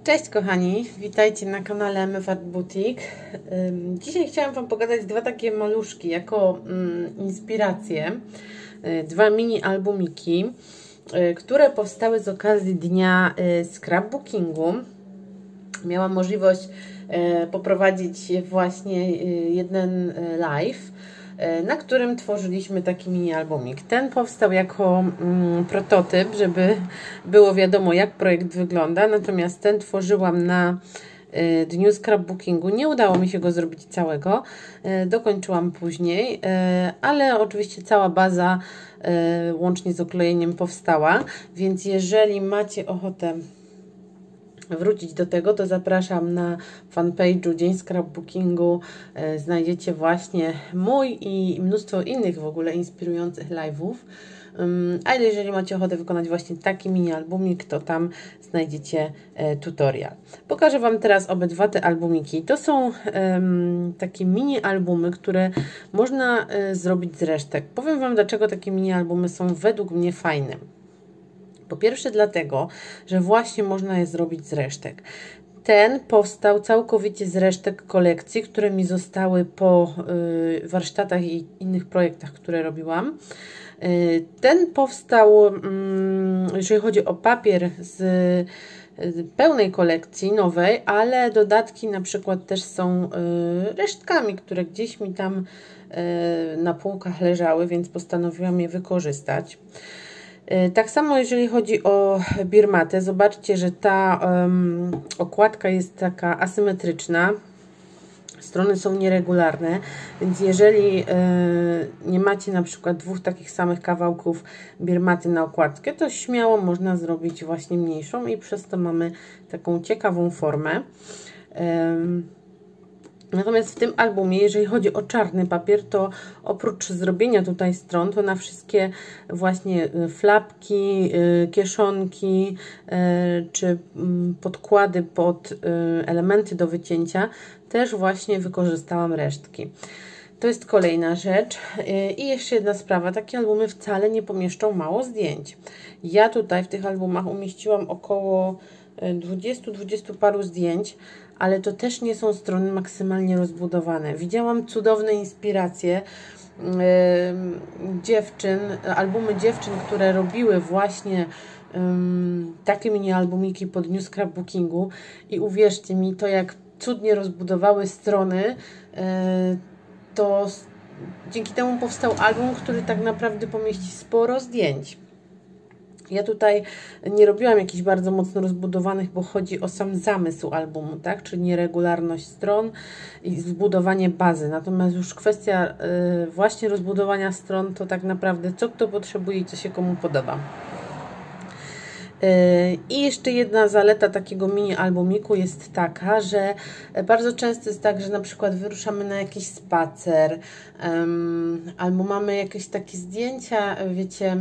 Cześć kochani, witajcie na kanale MFArt Boutique. Dzisiaj chciałam Wam pokazać dwa takie maluszki jako inspirację. Dwa mini albumiki, które powstały z okazji dnia scrapbookingu. Miałam możliwość poprowadzić właśnie jeden live, na którym tworzyliśmy taki mini albumik. Ten powstał jako prototyp, żeby było wiadomo, jak projekt wygląda, natomiast ten tworzyłam na dniu scrapbookingu. Nie udało mi się go zrobić całego, dokończyłam później, ale oczywiście cała baza łącznie z oklejeniem powstała, więc jeżeli macie ochotę wrócić do tego, to zapraszam na fanpage'u Dzień Scrapbookingu. Znajdziecie właśnie mój i mnóstwo innych w ogóle inspirujących live'ów. A jeżeli macie ochotę wykonać właśnie taki mini albumik, to tam znajdziecie tutorial. Pokażę Wam teraz obydwa te albumiki. To są takie mini albumy, które można zrobić z resztek. Powiem Wam, dlaczego takie mini albumy są według mnie fajne. Po pierwsze dlatego, że właśnie można je zrobić z resztek. Ten powstał całkowicie z resztek kolekcji, które mi zostały po warsztatach i innych projektach, które robiłam. Ten powstał, jeżeli chodzi o papier, z pełnej kolekcji, nowej, ale dodatki na przykład też są resztkami, które gdzieś mi tam na półkach leżały, więc postanowiłam je wykorzystać. Tak samo jeżeli chodzi o birmatę, zobaczcie, że ta okładka jest taka asymetryczna, strony są nieregularne, więc jeżeli nie macie na przykład dwóch takich samych kawałków birmaty na okładkę, to śmiało można zrobić właśnie mniejszą i przez to mamy taką ciekawą formę. Natomiast w tym albumie, jeżeli chodzi o czarny papier, to oprócz zrobienia tutaj stron, to na wszystkie właśnie flapki, kieszonki czy podkłady pod elementy do wycięcia też właśnie wykorzystałam resztki. To jest kolejna rzecz. I jeszcze jedna sprawa, takie albumy wcale nie pomieszczą mało zdjęć. Ja tutaj w tych albumach umieściłam około 20 paru zdjęć, ale to też nie są strony maksymalnie rozbudowane. Widziałam cudowne inspiracje dziewczyn, albumy dziewczyn, które robiły właśnie takie mini albumiki po dniu scrapbookingu i uwierzcie mi, to jak cudnie rozbudowały strony, to dzięki temu powstał album, który tak naprawdę pomieści sporo zdjęć. Ja tutaj nie robiłam jakichś bardzo mocno rozbudowanych, bo chodzi o sam zamysł albumu, tak? Czyli nieregularność stron i zbudowanie bazy. Natomiast już kwestia właśnie rozbudowania stron to tak naprawdę co kto potrzebuje i co się komu podoba. I jeszcze jedna zaleta takiego mini albumiku jest taka, że bardzo często jest tak, że na przykład wyruszamy na jakiś spacer albo mamy jakieś takie zdjęcia, wiecie,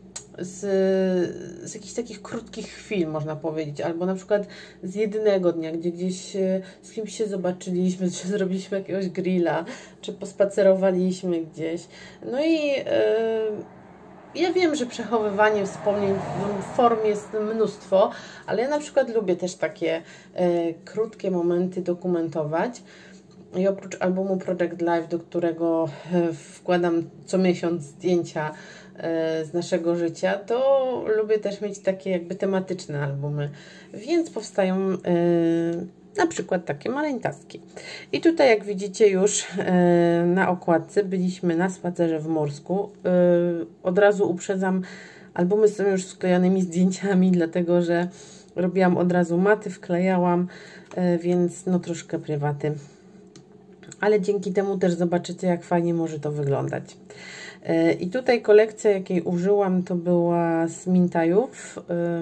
z jakichś takich krótkich chwil, można powiedzieć, albo na przykład z jednego dnia, gdzie gdzieś z kimś się zobaczyliśmy, czy zrobiliśmy jakiegoś grilla, czy pospacerowaliśmy gdzieś. No i ja wiem, że przechowywanie wspomnień w formie jest mnóstwo, ale ja na przykład lubię też takie krótkie momenty dokumentować. I oprócz albumu Project Live, do którego wkładam co miesiąc zdjęcia z naszego życia, to lubię też mieć takie jakby tematyczne albumy, więc powstają na przykład takie maleńtaski. I tutaj jak widzicie już na okładce byliśmy na spacerze w Morsku. Od razu uprzedzam, albumy są już sklejonymi zdjęciami, dlatego że robiłam od razu maty, wklejałam, więc no troszkę prywaty. Ale dzięki temu też zobaczycie, jak fajnie może to wyglądać. I tutaj kolekcja, jakiej użyłam, to była z Mintajów,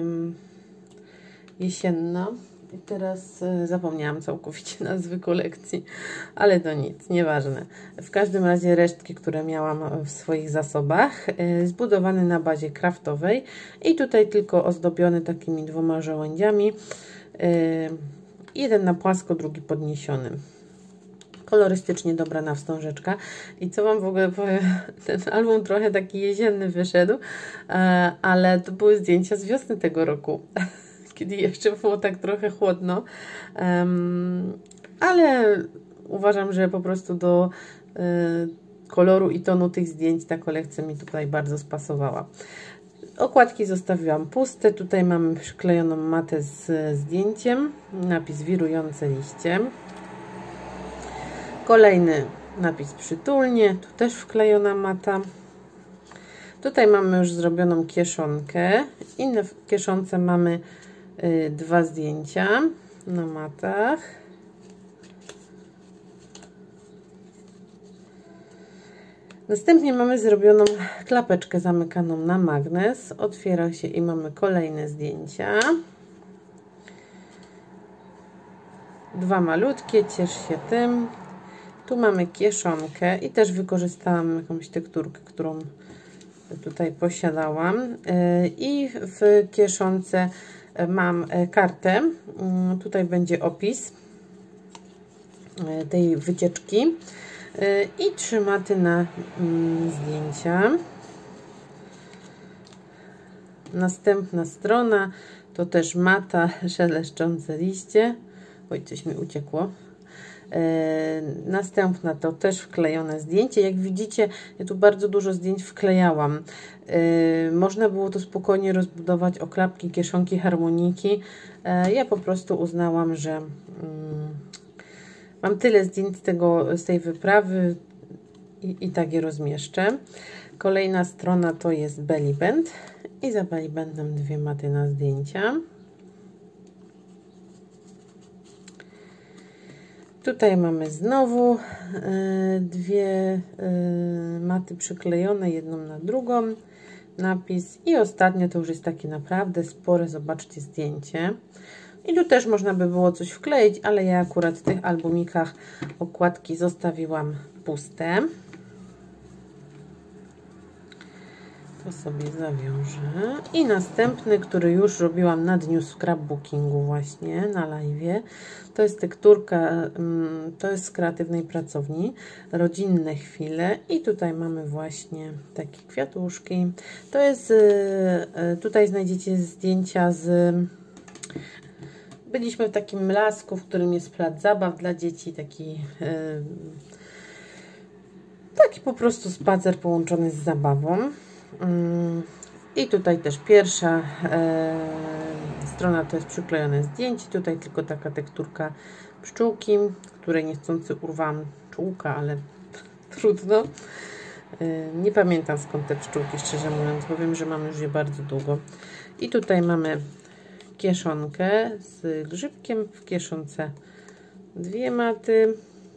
jesienna. I teraz zapomniałam całkowicie nazwy kolekcji, ale to nic, nieważne. W każdym razie resztki, które miałam w swoich zasobach, zbudowane na bazie kraftowej i tutaj tylko ozdobione takimi dwoma żołędziami. Jeden na płasko, drugi podniesiony. Kolorystycznie dobrana wstążeczka. I co Wam w ogóle powiem, ten album trochę taki jesienny wyszedł, ale to były zdjęcia z wiosny tego roku. kiedy jeszcze było tak trochę chłodno, ale uważam, że po prostu do koloru i tonu tych zdjęć ta kolekcja mi tutaj bardzo spasowała. Okładki zostawiłam puste. Tutaj mamy przyklejoną matę z zdjęciem, napis wirujące liście. Kolejny napis przytulnie, tu też wklejona mata. Tutaj mamy już zrobioną kieszonkę i na kieszonce mamy dwa zdjęcia na matach. Następnie mamy zrobioną klapeczkę zamykaną na magnes. Otwiera się i mamy kolejne zdjęcia. Dwa malutkie, ciesz się tym. Tu mamy kieszonkę i też wykorzystałam jakąś tekturkę, którą tutaj posiadałam. I w kieszonce mam kartę. Tutaj będzie opis tej wycieczki. I 3 maty na zdjęcia. Następna strona to też mata, szeleszczące liście. Oj, coś mi uciekło. Następna to też wklejone zdjęcie. Jak widzicie, ja tu bardzo dużo zdjęć wklejałam. Można było to spokojnie rozbudować o klapki, kieszonki, harmoniki. Ja po prostu uznałam, że mam tyle zdjęć z tej wyprawy i tak je rozmieszczę. Kolejna strona to jest belly band i za belly bandem 2 maty na zdjęcia. Tutaj mamy znowu 2 maty przyklejone, jedną na drugą, napis i ostatnio to już jest takie naprawdę spore, zobaczcie zdjęcie. I tu też można by było coś wkleić, ale ja akurat w tych albumikach okładki zostawiłam puste. To sobie zawiążę. I następny, który już robiłam na dniu scrapbookingu właśnie, na live. To jest tekturka, to jest z Kreatywnej Pracowni, Rodzinne chwile. I tutaj mamy właśnie takie kwiatuszki. To jest, tutaj znajdziecie zdjęcia z... Byliśmy w takim lasku, w którym jest plac zabaw dla dzieci, taki po prostu spacer połączony z zabawą. I tutaj też pierwsza strona to jest przyklejone zdjęcie. Tutaj tylko taka tekturka pszczółki, której niechcący urwałam czułka, ale trudno. Nie pamiętam skąd te pszczółki, szczerze mówiąc, bo wiem, że mam już je bardzo długo. I tutaj mamy kieszonkę z grzybkiem, w kieszonce 2 maty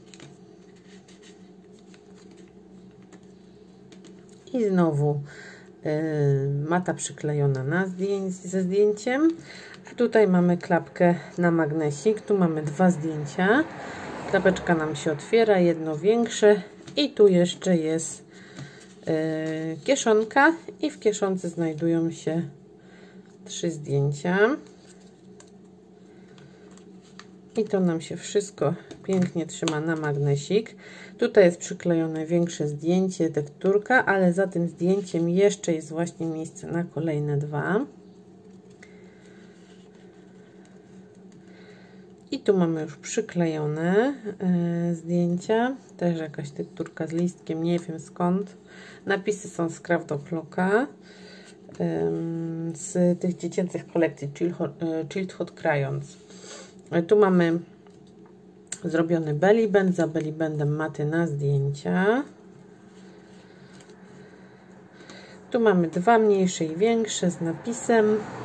i znowu mata przyklejona ze zdjęciem, a tutaj mamy klapkę na magnesik, tu mamy 2 zdjęcia, klapeczka nam się otwiera, jedno większe i tu jeszcze jest kieszonka i w kieszonce znajdują się 3 zdjęcia i to nam się wszystko pięknie trzyma na magnesik. Tutaj jest przyklejone większe zdjęcie, tekturka, ale za tym zdjęciem jeszcze jest właśnie miejsce na kolejne 2. I tu mamy już przyklejone zdjęcia, też jakaś tekturka z listkiem, nie wiem skąd. Napisy są z Craft-O-Clocka, z tych dziecięcych kolekcji Childhood Crayons. Tu mamy zrobiony belly band, za belly bandem maty na zdjęcia. Tu mamy 2 mniejsze i większe z napisem.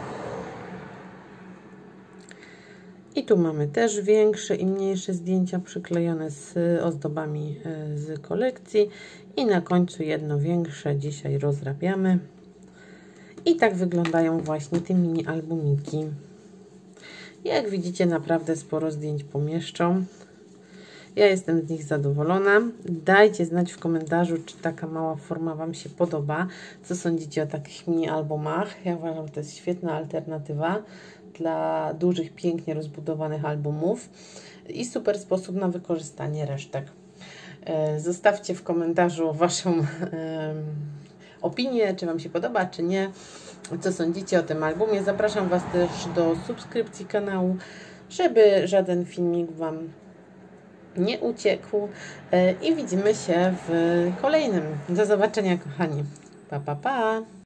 I tu mamy też większe i mniejsze zdjęcia przyklejone z ozdobami z kolekcji. I na końcu jedno większe, dzisiaj rozrabiamy. I tak wyglądają właśnie te mini albumiki. Jak widzicie, naprawdę sporo zdjęć pomieszczą. Ja jestem z nich zadowolona. Dajcie znać w komentarzu, czy taka mała forma Wam się podoba. Co sądzicie o takich mini albumach? Ja uważam, że to jest świetna alternatywa dla dużych, pięknie rozbudowanych albumów i super sposób na wykorzystanie resztek. Zostawcie w komentarzu Waszą opinię, czy Wam się podoba, czy nie. Co sądzicie o tym albumie? Zapraszam Was też do subskrypcji kanału, żeby żaden filmik Wam nie uciekł. I widzimy się w kolejnym. Do zobaczenia, kochani. Pa, pa, pa.